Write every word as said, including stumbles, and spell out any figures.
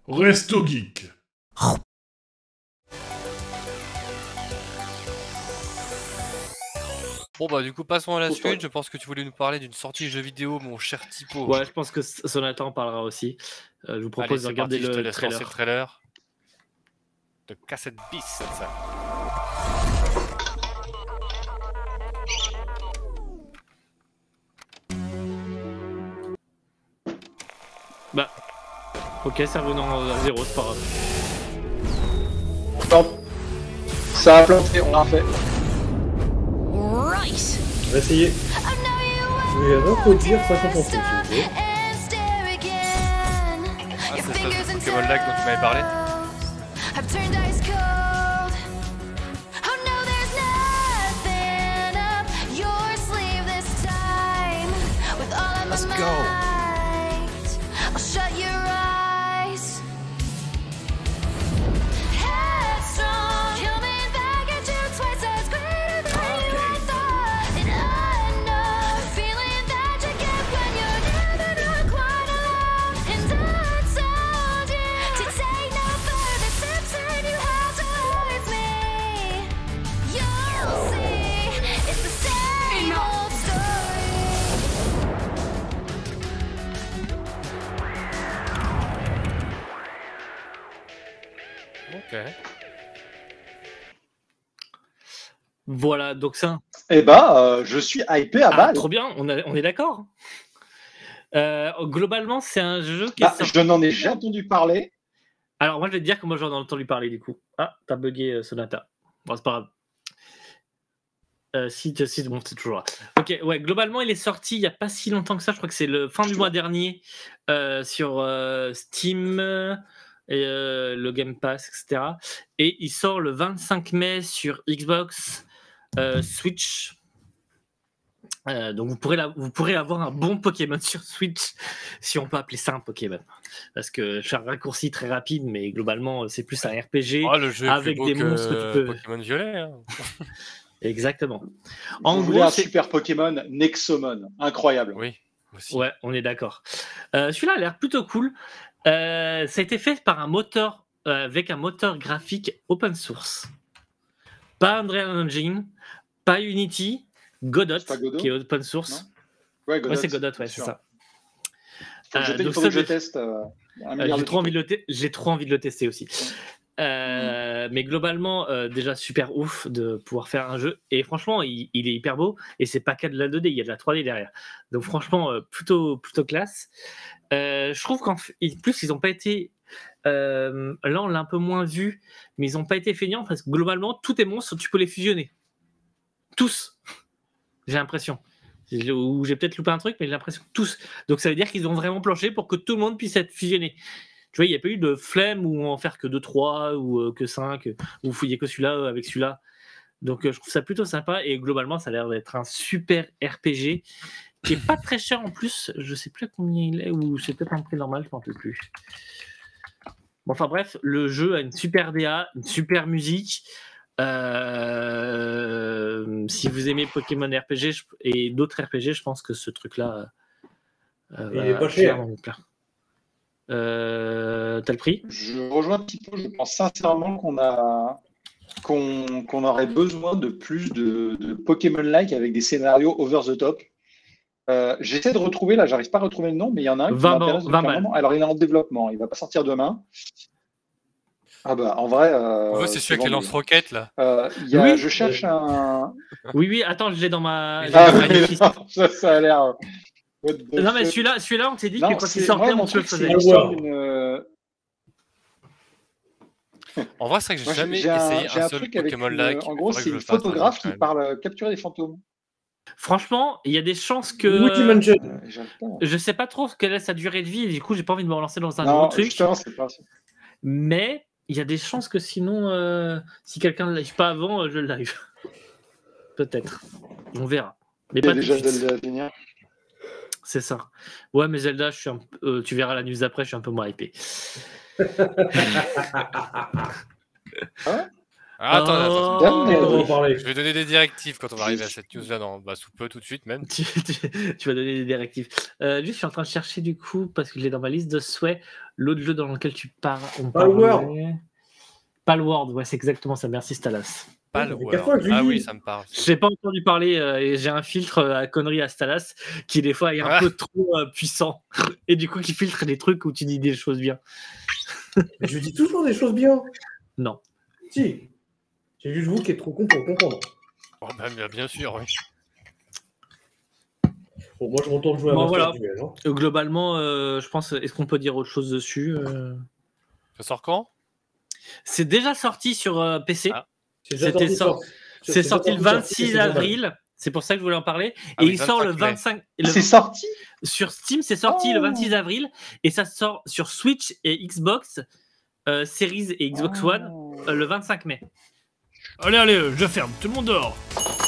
Resto Geek. Bon bah du coup passons à la suite, je pense que tu voulais nous parler d'une sortie jeu vidéo mon cher Tipo. Ouais, je pense que Sonata en parlera aussi. Euh, je vous propose Allez, de regarder parti, le, je te laisse trailer. lancer le trailer de Cassette Beast. Ça. Bah, ok, ça revenant à zéro, c'est pas grave. Stop. Ça a planté, on l'a refait. Right. On va essayer. Je vais reproduire soixante pour cent, s'il vous plaît. Ah, c'est l'espèce de Pokémon Lag dont tu m'avais parlé. Let's go. I'll shut your eyes. Headstrong, coming back at you twice as greater than you I thought. And I know the feeling that you get when you're never not quite alone. And I told you to take no further steps, and you have to with me. You'll see, it's the same old story. Ok. Voilà, donc ça. Eh bah, euh, je suis hypé à Ah, balle. trop bien, on, a- on est d'accord. Euh, globalement, c'est un jeu qui Bah, est sorti. je n'en ai jamais entendu parler. Alors, moi, je vais te dire que moi, j'en ai entendu parler du coup. Ah, t'as bugué euh, Sonata. Bon, c'est pas grave. Euh, si, tu- si, bon, c'est toujours là. Ok, ouais, globalement, il est sorti il n'y a pas si longtemps que ça. Je crois que c'est le fin du mois dernier euh, sur euh, Steam euh, et euh, le Game Pass, et cetera. Et il sort le vingt-cinq mai sur Xbox, euh, Switch. Euh, donc vous pourrez, la- vous pourrez avoir un bon Pokémon sur Switch, si on peut appeler ça un Pokémon. Parce que je fais un raccourci très rapide, mais globalement, c'est plus un R P G. Oh, le jeu est avec plus beau des que monstres que tu peux- Pokémon Violet. Hein. Exactement. En Vous voulez gros, un c'est- super Pokémon Nexomon. Incroyable. Oui, aussi. Ouais, on est d'accord. Euh, celui-là a l'air plutôt cool. Euh, ça a été fait par un moteur euh, avec un moteur graphique open source. Pas Unreal Engine, pas Unity, Godot, C'est pas Godot qui est open source. Ouais, Ouais, Godot, c'est Godot, ouais, bien c'est sûr. ça. Faut que je Euh, te- il donc faudrait ça, que je je- teste. euh, un Euh, milliard j'ai de trop envie tutos. de le te- j'ai trop envie de le tester aussi. Euh, mais globalement, euh, déjà super ouf de pouvoir faire un jeu. Et franchement, il, il est hyper beau. Et c'est pas que de la deux D, il y a de la trois D derrière. Donc franchement, euh, plutôt, plutôt classe. Euh, je trouve qu'en f- ils- plus, ils n'ont pas été. Euh, là, on l'a un peu moins vu, mais ils n'ont pas été feignants parce que globalement, tous tes monstres, tu peux les fusionner. Tous. J'ai l'impression. J'ai- Ou j'ai peut-être loupé un truc, mais j'ai l'impression que tous. Donc ça veut dire qu'ils ont vraiment planché pour que tout le monde puisse être fusionné. Tu vois, il n'y a pas eu de flemme où en faire que deux trois ou euh, que cinq, ou vous fouillez que celui-là euh, avec celui-là. Donc euh, je trouve ça plutôt sympa et globalement, ça a l'air d'être un super R P G qui est pas très cher en plus. Je sais plus à combien il est, ou c'est peut-être un prix normal, je m'en rappelle plus. Bon, enfin bref, le jeu a une super D A, une super musique. Euh, si vous aimez Pokémon R P G je- et d'autres R P G, je pense que ce truc-là euh, Il est va pas cher. clairement vous plaire. Euh, T'as le prix? Je rejoins un petit peu. Je pense sincèrement qu'on a qu'on qu'on aurait besoin de plus de, de Pokémon-like avec des scénarios over the top. Euh, J'essaie de retrouver, là, j'arrive pas à retrouver le nom, mais il y en a un qui vingt m'intéresse vingt depuis un balles. moment. Alors, il est en développement, il va pas sortir demain. Ah bah, en vrai... Euh, En vrai, c'est celui avec les vendu. lance-roquettes là. Euh, il y a, Oui. je cherche un... Oui, oui, attends, je l'ai dans ma. j'ai Ah, dans ma oui, liste. non, ça, ça a l'air... euh, what the Non, mais fuck. celui-là, celui-là, on s'est dit Non, que quand il c'est sortait, vrai, mon on se le truc, c'est faisait. l'histoire Wow. d'une... euh, En vrai, c'est vrai que j'ai Moi, jamais j'ai un, essayé j'ai un un seul truc avec Pokémon une- Like. En gros, Faudrait que c'est je une le fasse un photographe jour, qui quand même. parle euh, capturer des fantômes. Franchement, il y a des chances que. Luigi Mansion. Euh, j'arrive pas. Je sais pas trop quelle est sa durée de vie, et du coup, j'ai pas envie de me relancer dans un Non, gros truc. justement, c'est pas ça. Mais il y a des chances que sinon, euh, si quelqu'un ne live pas avant, euh, je le live. Peut-être. On verra. Mais Il y a pas tout de déjà suite. Zelda à finir. C'est ça. Ouais, mais Zelda, je suis un peu- euh, tu verras la news après, je suis un peu moins hypé. Ah Ah, attends, attends, Oh. attends. On va en parler. Je vais donner des directives quand on va arriver à cette news là, non, bah sous peu tout de suite même. tu, tu- tu vas donner des directives. Euh, juste, je suis en train de chercher du coup, parce que je l'ai dans ma liste de souhaits, l'autre jeu dans lequel tu parles. Palworld. Palworld, ouais, c'est exactement ça. Merci, Stalas. Pas ça le fait World. quatre fois que je lui Ah dis. oui, ça me parle. Je n'ai pas entendu parler euh, et j'ai un filtre euh, à conneries à Stalas qui, des fois, est un Ah. peu trop euh, puissant. Et du coup, qui filtre des trucs où tu dis des choses bien. Mais je dis toujours des choses bien. Non. Si. C'est juste vous qui êtes trop con pour comprendre. Oh, bah, bien, bien sûr, oui. Bon, moi, je retourne jouer à Bon, Master voilà. Duel. Hein. Euh, globalement, euh, je pense, est-ce qu'on peut dire autre chose dessus euh Ça sort quand? C'est déjà sorti sur euh, P C. Ah. C'est déjà C'était sorti sorti- sur- C'est déjà sorti le sur- vingt-six c'est avril. C'est pour ça que je voulais en parler. Ah et oui, il sort le vingt-cinq mai. vingt-cinq. le- C'est sorti. Sur Steam, c'est sorti Oh. le vingt-six avril. Et ça sort sur Switch et Xbox euh, Series et Xbox One euh, le vingt-cinq mai. Allez, allez, je ferme. Tout le monde dort.